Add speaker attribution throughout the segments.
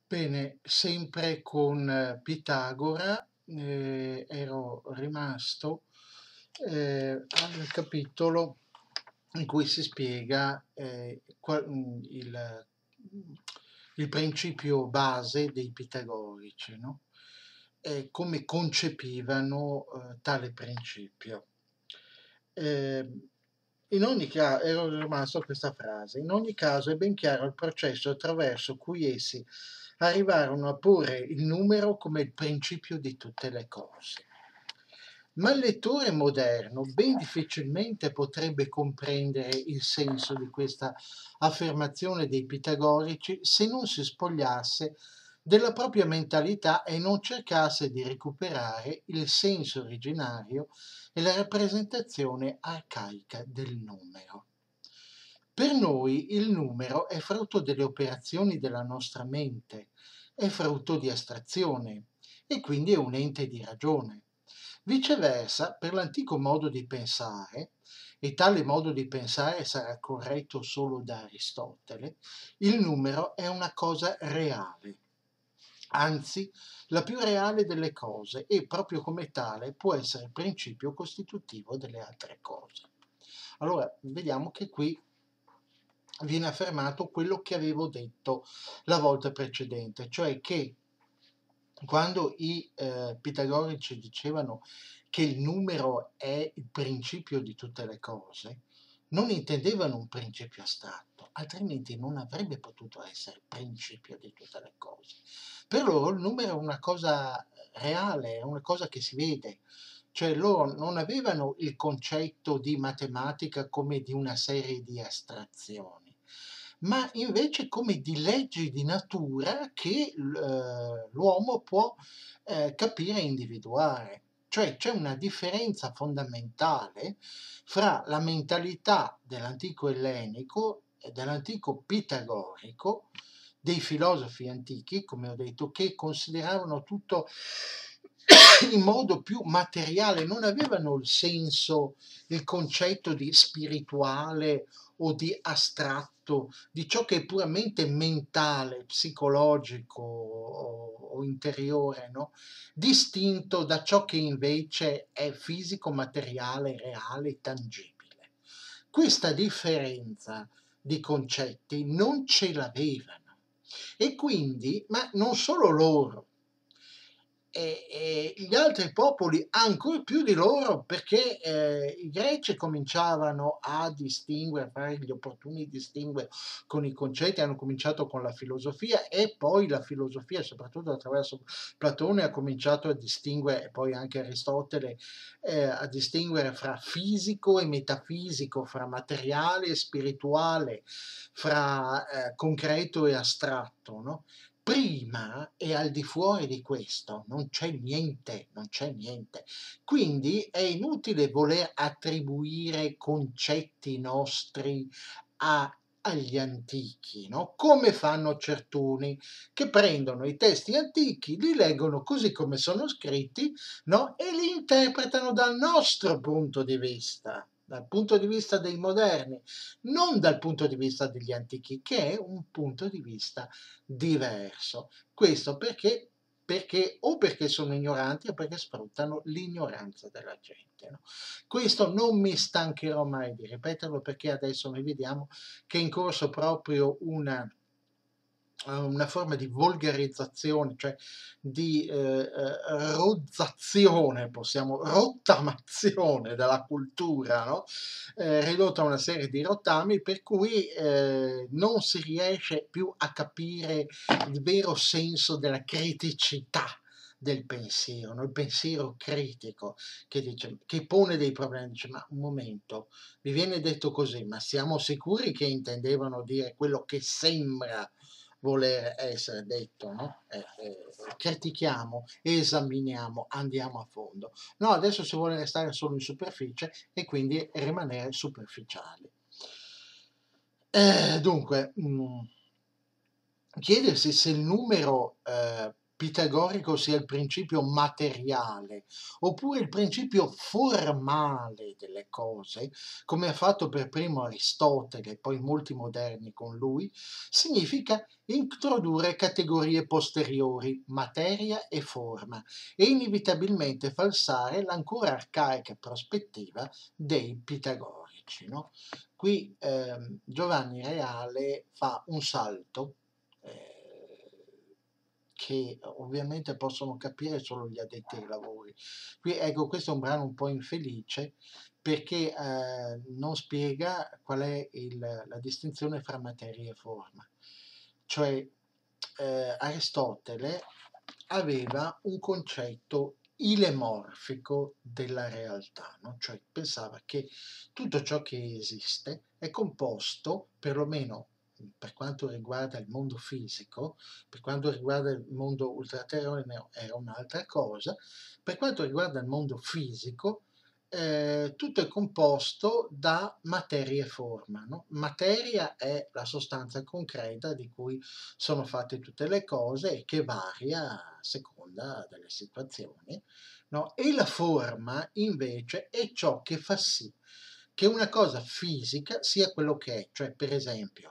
Speaker 1: Bene, sempre con Pitagora, ero rimasto al capitolo in cui si spiega il principio base dei pitagorici, no? E come concepivano tale principio. Eh, In ogni caso, ero rimasto a questa frase, in ogni caso è ben chiaro il processo attraverso cui essi arrivarono a porre il numero come il principio di tutte le cose. Ma il lettore moderno ben difficilmente potrebbe comprendere il senso di questa affermazione dei pitagorici se non si spogliasse della propria mentalità e non cercasse di recuperare il senso originario e la rappresentazione arcaica del numero. Per noi il numero è frutto delle operazioni della nostra mente, è frutto di astrazione e quindi è un ente di ragione. Viceversa, per l'antico modo di pensare, e tale modo di pensare sarà corretto solo da Aristotele, il numero è una cosa reale, anzi la più reale delle cose e proprio come tale può essere principio costitutivo delle altre cose. Allora, vediamo che qui viene affermato quello che avevo detto la volta precedente, cioè che quando i pitagorici dicevano che il numero è il principio di tutte le cose, non intendevano un principio astratto, altrimenti non avrebbe potuto essere principio di tutte le cose. Per loro il numero è una cosa reale, è una cosa che si vede, cioè loro non avevano il concetto di matematica come di una serie di astrazioni, ma invece come di leggi di natura che l'uomo può capire e individuare. Cioè c'è una differenza fondamentale fra la mentalità dell'antico ellenico e dell'antico pitagorico, dei filosofi antichi, come ho detto, che consideravano tutto in modo più materiale, non avevano il senso, il concetto di spirituale o di astratto, di ciò che è puramente mentale, psicologico o interiore, no? Distinto da ciò che invece è fisico, materiale, reale, tangibile. Questa differenza di concetti non ce l'avevano e quindi, ma non solo loro, e gli altri popoli ancor più di loro, perché i greci cominciavano a distinguere, a fare gli opportuni distinguere con i concetti, hanno cominciato con la filosofia e poi la filosofia, soprattutto attraverso Platone, ha cominciato a distinguere, e poi anche Aristotele, a distinguere fra fisico e metafisico, fra materiale e spirituale, fra concreto e astratto, no? Prima e al di fuori di questo non c'è niente, non c'è niente. Quindi è inutile voler attribuire concetti nostri agli antichi, no? Come fanno certuni che prendono i testi antichi, li leggono così come sono scritti, no? E li interpretano dal nostro punto di vista, dal punto di vista dei moderni, non dal punto di vista degli antichi, che è un punto di vista diverso. Questo perché? Perché sono ignoranti o perché sfruttano l'ignoranza della gente. No? Questo non mi stancherò mai di ripeterlo perché adesso noi vediamo che è in corso proprio una forma di volgarizzazione, cioè di rozzazione, rottamazione della cultura, no? Ridotta a una serie di rottami per cui non si riesce più a capire il vero senso della criticità del pensiero, no? Il pensiero critico che pone dei problemi, dice ma un momento, mi viene detto così, ma siamo sicuri che intendevano dire quello che sembra voler essere detto, no? Critichiamo, esaminiamo, andiamo a fondo. No, adesso si vuole restare solo in superficie e quindi rimanere superficiali. Dunque, chiedersi se il numero pitagorico sia il principio materiale oppure il principio formale delle cose, come ha fatto per primo Aristotele e poi molti moderni con lui, significa introdurre categorie posteriori, materia e forma, e inevitabilmente falsare l'ancora arcaica prospettiva dei pitagorici. No? Qui Giovanni Reale fa un salto che ovviamente possono capire solo gli addetti ai lavori. Qui, ecco, questo è un brano un po' infelice perché non spiega qual è la distinzione fra materia e forma. Cioè, Aristotele aveva un concetto ilemorfico della realtà, no? Cioè pensava che tutto ciò che esiste è composto, perlomeno per quanto riguarda il mondo fisico, per quanto riguarda il mondo ultraterreno era un'altra cosa, per quanto riguarda il mondo fisico, tutto è composto da materia e forma. No? Materia è la sostanza concreta di cui sono fatte tutte le cose e che varia a seconda delle situazioni. No? E la forma invece è ciò che fa sì che una cosa fisica sia quello che è, cioè per esempio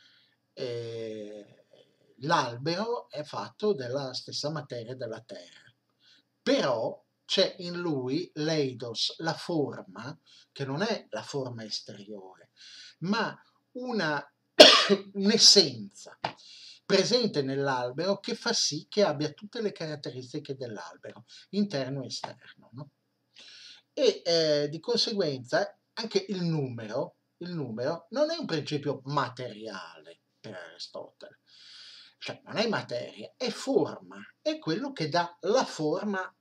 Speaker 1: l'albero è fatto della stessa materia della terra, però c'è in lui l'eidos, la forma, che non è la forma esteriore, ma una, un'essenza presente nell'albero che fa sì che abbia tutte le caratteristiche dell'albero, interno e esterno. No? E di conseguenza anche il numero non è un principio materiale per Aristotele, cioè non è materia, è forma, è quello che dà la forma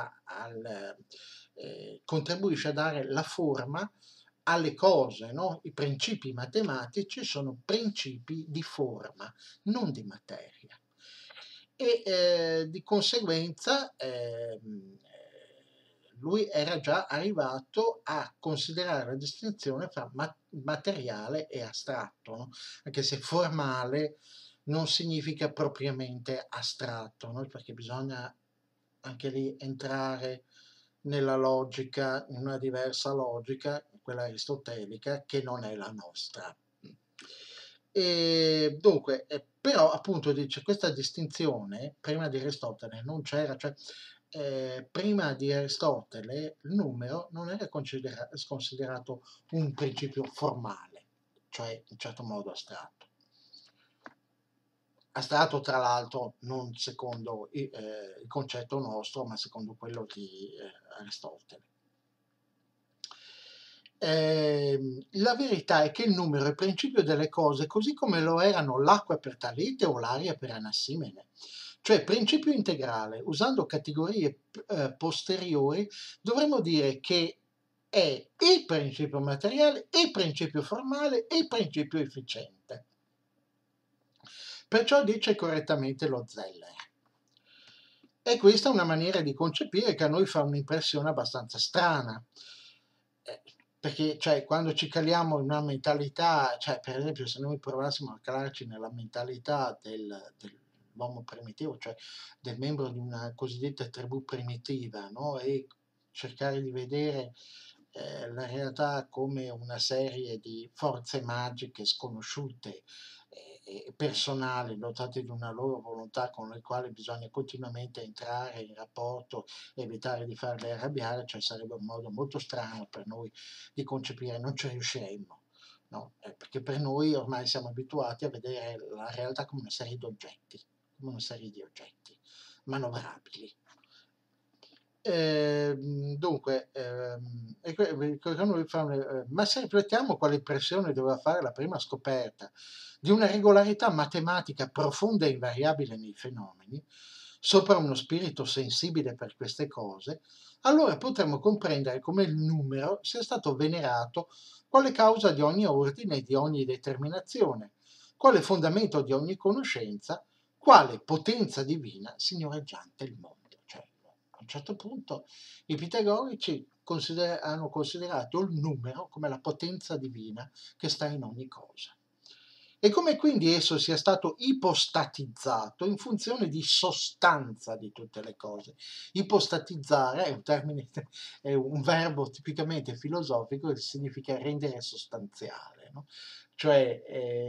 Speaker 1: contribuisce a dare la forma alle cose, no? I principi matematici sono principi di forma, non di materia. E di conseguenza lui era già arrivato a considerare la distinzione fra materiale e astratto, no? Anche se formale non significa propriamente astratto, no? Perché bisogna anche lì entrare nella logica, in una diversa logica, quella aristotelica, che non è la nostra. E dunque, però appunto dice questa distinzione prima di Aristotele non c'era, cioè prima di Aristotele il numero non era considerato un principio formale, cioè in certo modo astratto. Astratto tra l'altro non secondo il concetto nostro, ma secondo quello di Aristotele. La verità è che il numero è il principio delle cose così come lo erano l'acqua per Talete o l'aria per Anassimene, cioè principio integrale. Usando categorie posteriori dovremmo dire che è il principio materiale, il principio formale e il principio efficiente. Perciò dice correttamente lo Zeller. E questa è una maniera di concepire che a noi fa un'impressione abbastanza strana, perché cioè, quando ci caliamo in una mentalità, cioè, per esempio se noi provassimo a calarci nella mentalità dell'uomo primitivo, cioè del membro di una cosiddetta tribù primitiva, no? E cercare di vedere la realtà come una serie di forze magiche sconosciute e personali, dotate di una loro volontà con le quali bisogna continuamente entrare in rapporto e evitare di farle arrabbiare, cioè sarebbe un modo molto strano per noi di concepire, non ci riusciremmo, no? Perché per noi ormai siamo abituati a vedere la realtà come una serie di oggetti, come una serie di oggetti manovrabili. Dunque, ma se riflettiamo quale impressione doveva fare la prima scoperta di una regolarità matematica profonda e invariabile nei fenomeni, sopra uno spirito sensibile per queste cose, allora potremmo comprendere come il numero sia stato venerato quale causa di ogni ordine e di ogni determinazione, quale fondamento di ogni conoscenza, quale potenza divina signoreggiante il mondo. Cioè, a un certo punto i pitagorici hanno considerato il numero come la potenza divina che sta in ogni cosa. e come quindi esso sia stato ipostatizzato in funzione di sostanza di tutte le cose. Ipostatizzare è un termine, è un verbo tipicamente filosofico che significa rendere sostanziale, no? Cioè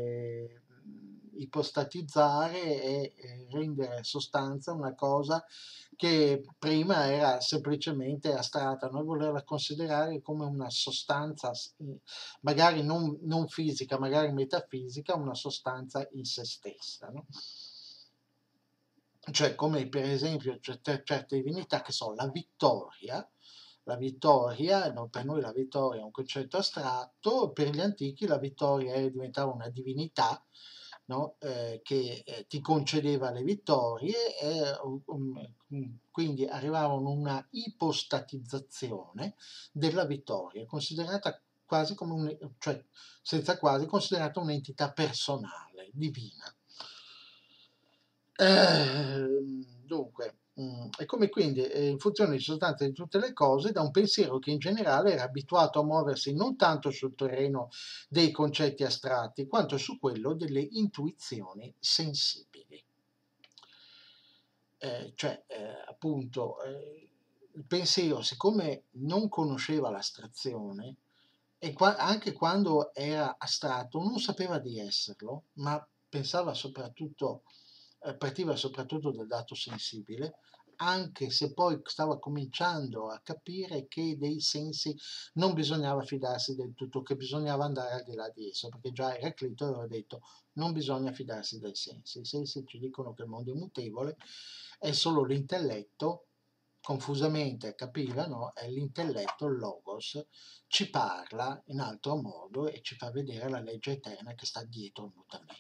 Speaker 1: ipostatizzare è rendere sostanza una cosa che prima era semplicemente astratta, noi volerla considerare come una sostanza, magari non fisica, magari metafisica, una sostanza in se stessa, no? Cioè come per esempio certe divinità che sono la vittoria, no, per noi la vittoria è un concetto astratto, per gli antichi la vittoria diventava una divinità, no? Che ti concedeva le vittorie e quindi arrivavano a una ipostatizzazione della vittoria, considerata quasi come cioè senza quasi, considerata un'entità personale, divina. Dunque, è come quindi, in funzione di sostanza di tutte le cose, da un pensiero che in generale era abituato a muoversi non tanto sul terreno dei concetti astratti, quanto su quello delle intuizioni sensibili. Appunto, il pensiero, siccome non conosceva l'astrazione, e anche quando era astratto, non sapeva di esserlo, ma pensava soprattutto partiva soprattutto dal dato sensibile, anche se poi stava cominciando a capire che dei sensi non bisognava fidarsi del tutto, che bisognava andare al di là di esso, perché già Eraclito aveva detto non bisogna fidarsi dei sensi, i sensi ci dicono che il mondo è mutevole, è solo l'intelletto, confusamente capiva, no? È l'intelletto, il logos, ci parla in altro modo e ci fa vedere la legge eterna che sta dietro il mutamento.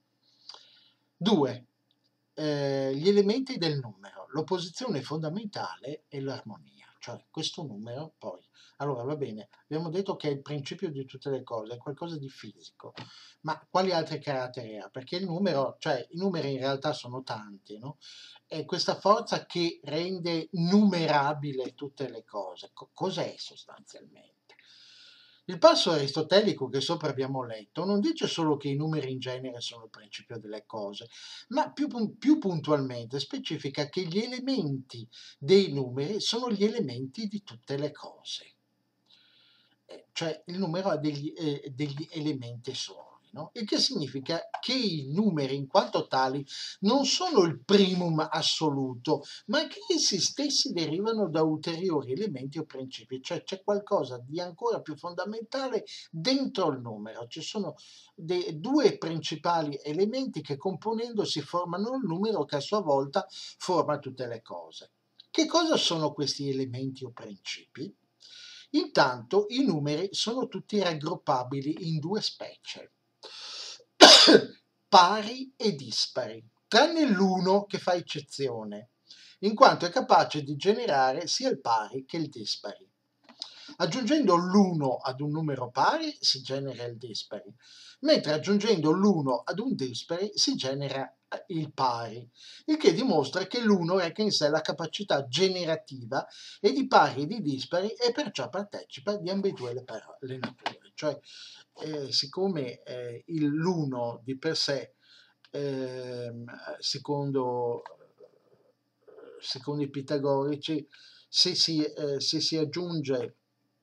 Speaker 1: 2. Gli elementi del numero, l'opposizione fondamentale e l'armonia, cioè questo numero poi. Allora va bene, abbiamo detto che è il principio di tutte le cose, è qualcosa di fisico, ma quali altri caratteri ha? Perché il numero, cioè i numeri in realtà sono tanti, no? È questa forza che rende numerabile tutte le cose. Cos'è sostanzialmente? Il passo aristotelico che sopra abbiamo letto non dice solo che i numeri in genere sono il principio delle cose, ma più puntualmente specifica che gli elementi dei numeri sono gli elementi di tutte le cose. Cioè il numero ha degli elementi suoi, no? Il che significa che i numeri in quanto tali non sono il primum assoluto, ma che essi stessi derivano da ulteriori elementi o principi, cioè c'è qualcosa di ancora più fondamentale dentro il numero, ci sono due principali elementi che componendosi formano il numero che a sua volta forma tutte le cose. Che cosa sono questi elementi o principi? Intanto i numeri sono tutti raggruppabili in due specie, pari e dispari, tranne l'uno che fa eccezione, in quanto è capace di generare sia il pari che il dispari. Aggiungendo l'1 ad un numero pari si genera il dispari, mentre aggiungendo l'1 ad un dispari si genera il pari, il che dimostra che l'1 reca in sé la capacità generativa e di pari e di dispari e perciò partecipa di ambedue le nature. Cioè, siccome l'1 di per sé, secondo i pitagorici, se si aggiunge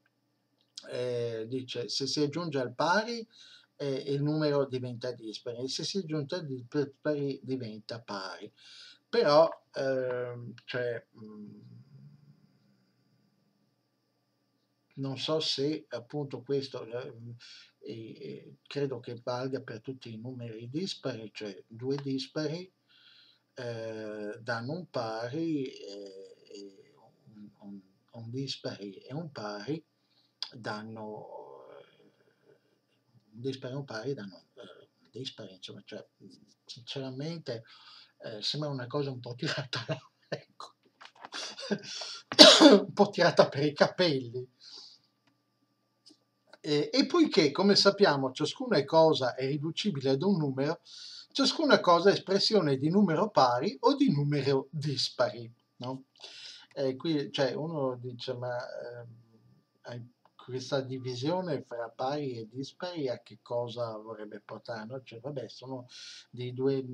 Speaker 1: dice se si aggiunge al pari il numero diventa dispari, se si aggiunge al dispari diventa pari. Però non so se appunto questo credo che valga per tutti i numeri dispari, cioè due dispari danno un pari, un dispari e un pari danno un dispari e un pari danno dispari, insomma, cioè, sinceramente sembra una cosa un po' tirata, ecco, un po' tirata per i capelli. E poiché, come sappiamo, ciascuna cosa è riducibile ad un numero, ciascuna cosa è espressione di numero pari o di numero dispari, no? Qui, cioè, uno dice, ma questa divisione fra pari e dispari a che cosa vorrebbe portare? No? Cioè, vabbè, sono di due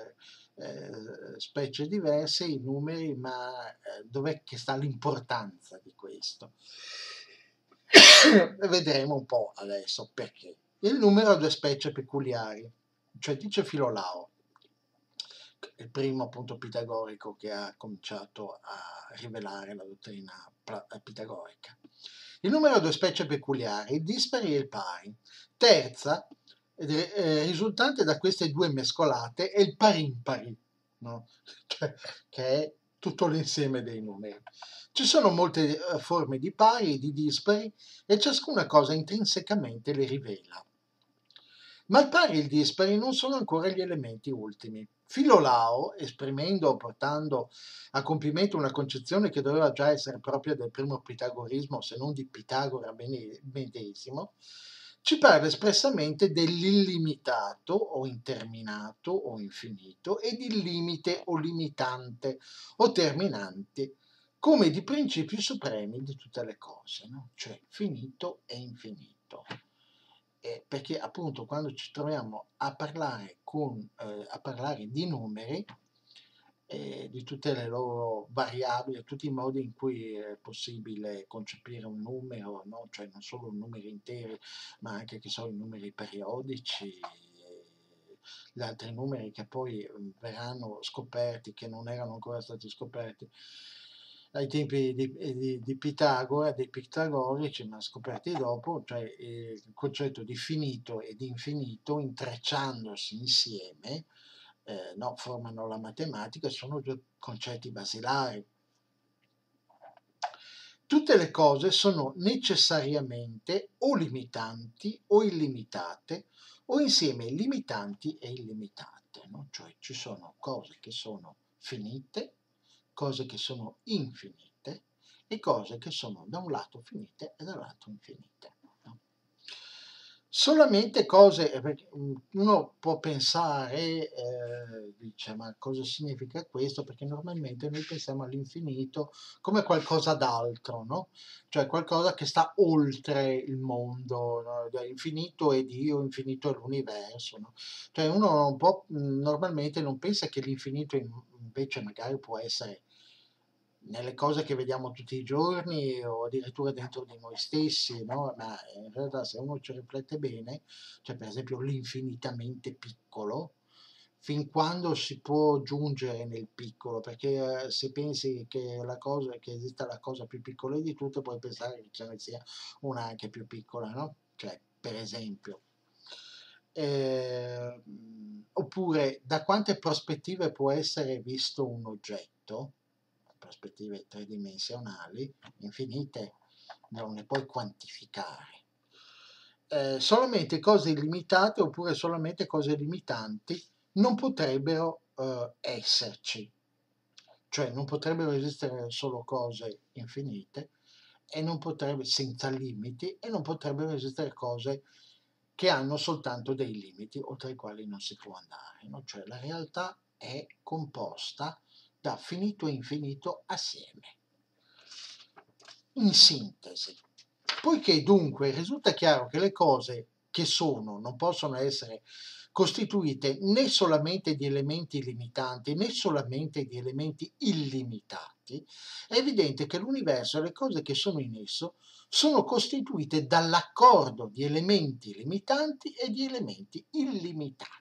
Speaker 1: specie diverse i numeri, ma dov'è che sta l'importanza di questo? Vedremo un po' adesso perché. Il numero ha due specie peculiari, cioè dice Filolao, il primo appunto pitagorico che ha cominciato a rivelare la dottrina pitagorica. Il numero ha due specie peculiari, il dispari e il pari. Terza, risultante da queste due mescolate, è il parimpari, no? Cioè, che è tutto l'insieme dei numeri. Ci sono molte forme di pari e di dispari e ciascuna cosa intrinsecamente le rivela. Ma il pari e il dispari non sono ancora gli elementi ultimi. Filolao, esprimendo o portando a compimento una concezione che doveva già essere propria del primo pitagorismo, se non di Pitagora medesimo, ci parla espressamente dell'illimitato o interminato o infinito e di limite o limitante o terminante come di principi supremi di tutte le cose, no? Cioè finito e infinito. Perché appunto quando ci troviamo a parlare, a parlare di numeri, di tutte le loro variabili, tutti i modi in cui è possibile concepire un numero, no? Cioè non solo numeri interi, ma anche che so, i numeri periodici, gli altri numeri che poi verranno scoperti, che non erano ancora stati scoperti ai tempi di Pitagora, dei pitagorici, ma scoperti dopo, cioè il concetto di finito e di infinito intrecciandosi insieme, no, formano la matematica, sono due concetti basilari. Tutte le cose sono necessariamente o limitanti o illimitate o insieme limitanti e illimitate, no? Cioè ci sono cose che sono finite, cose che sono infinite e cose che sono da un lato finite e dall'altro infinite. No? Solamente cose, uno può pensare, dice, ma cosa significa questo? Perché normalmente noi pensiamo all'infinito come qualcosa d'altro, no? Cioè qualcosa che sta oltre il mondo, no? Infinito è Dio, infinito è l'universo, no? Cioè uno non può, normalmente non pensa che l'infinito invece magari può essere nelle cose che vediamo tutti i giorni o addirittura dentro di noi stessi, no? Ma in realtà se uno ci riflette bene, cioè per esempio l'infinitamente piccolo, fin quando si può giungere nel piccolo, perché se pensi che, che esista la cosa più piccola di tutte, puoi pensare che ce ne sia una anche più piccola, no? Cioè, per esempio. Oppure da quante prospettive può essere visto un oggetto? Prospettive tridimensionali, infinite, non ne puoi quantificare. Solamente cose illimitate oppure solamente cose limitanti non potrebbero esserci, cioè non potrebbero esistere solo cose infinite e non potrebbe, senza limiti, e non potrebbero esistere cose che hanno soltanto dei limiti oltre i quali non si può andare, no? Cioè la realtà è composta da finito e infinito assieme. In sintesi, poiché dunque risulta chiaro che le cose che sono non possono essere costituite né solamente di elementi limitanti né solamente di elementi illimitati, è evidente che l'universo e le cose che sono in esso sono costituite dall'accordo di elementi limitanti e di elementi illimitati.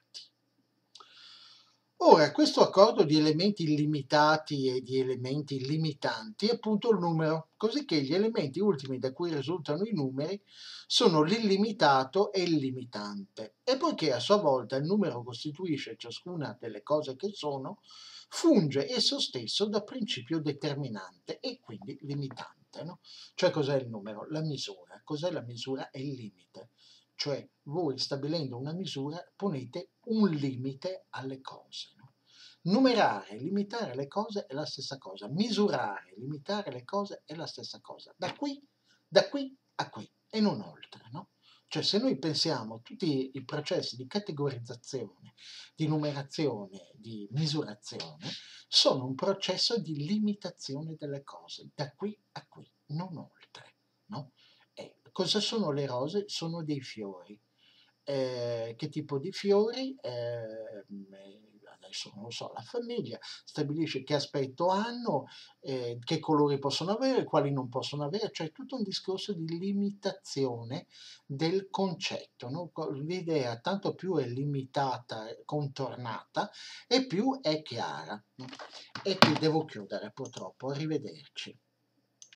Speaker 1: Ora, questo accordo di elementi illimitati e di elementi limitanti è appunto il numero, cosicché gli elementi ultimi da cui risultano i numeri sono l'illimitato e il limitante. E poiché a sua volta il numero costituisce ciascuna delle cose che sono, funge esso stesso da principio determinante e quindi limitante. No? Cioè cos'è il numero? La misura. Cos'è la misura? È il limite. Cioè voi stabilendo una misura ponete un limite alle cose. No? Numerare, limitare le cose è la stessa cosa, misurare, limitare le cose è la stessa cosa, da qui a qui e non oltre. No? Cioè se noi pensiamo a tutti i processi di categorizzazione, di numerazione, di misurazione, sono un processo di limitazione delle cose, da qui a qui, non oltre. No? Cosa sono le rose? Sono dei fiori. Che tipo di fiori? Adesso non lo so, la famiglia stabilisce che aspetto hanno, che colori possono avere, quali non possono avere, cioè tutto un discorso di limitazione del concetto, no? L'idea tanto più è limitata, contornata, e più è chiara, no? E qui devo chiudere purtroppo, arrivederci.